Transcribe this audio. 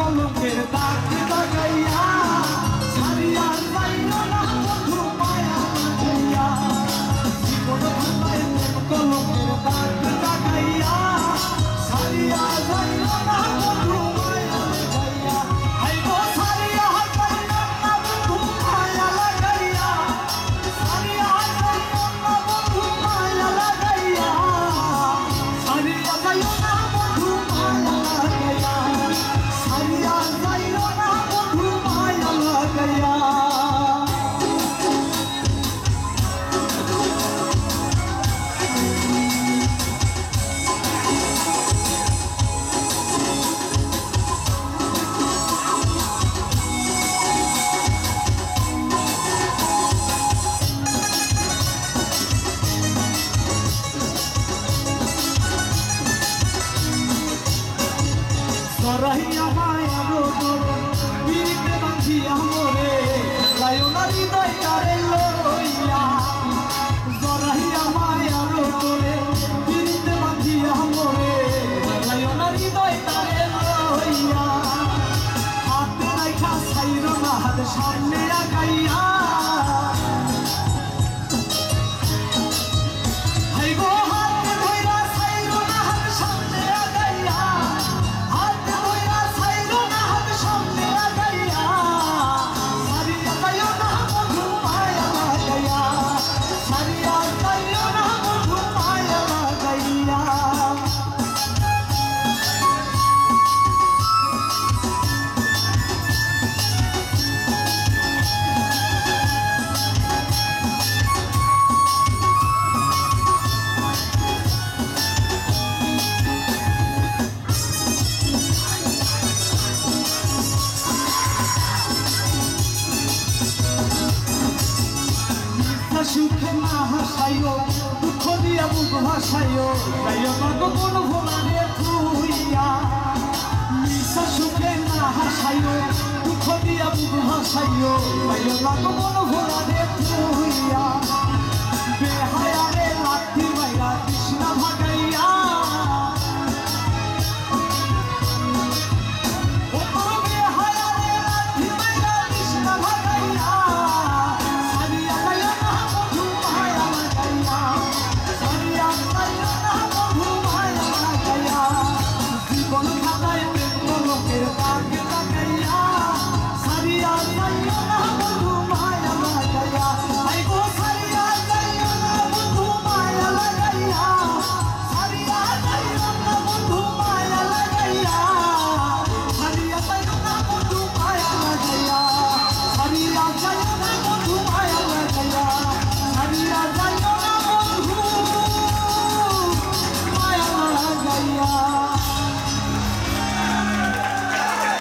কলঙ্কের দাগ লাগাইয়া সারিয়া যাইও না বন্ধু মায়া লাগাইয়া জীবন ভাঙায় প্রেম কলঙ্কের দাগ লাগাইয়া সারিয়া যাইও না বন্ধু মায়া লাগাইয়া হাইগো সারিয়া যাইও না বন্ধু মায়া লাগাইয়া সারিয়া যাইও না বন্ধু মায়া লাগাইয়া সারিয়া যাইও না বন্ধু মায়া লাগাইয়া সারিয়া যাইও না বন্ধু মায়া লাগাইয়া সরাইয়া মায়ার দোরে বিরিতে বাঁধিয়া মোরে লায়না হৃদয় কারে লইয়া সরাইয়া মায়ার দোরে বিরিতে বাঁধিয়া মোরে লায়না হৃদয় কারে লইয়া হাতে রাইখা ছাইরো না হাত সামনে আগাইয়া হাইগো হাতে ধইরা ছাইরো না হাত সামনে আগাইয়া সুখে না হাসাইও দুঃখ দিয়া বুক ভাসাইও যাইও না গো কোন ভোলারে থুইয়া নিশা সুখে না হাসাইও দুঃখ দিয়া বুক ভাসাইও যাইও না গো কোন ভোলারে থুইয়া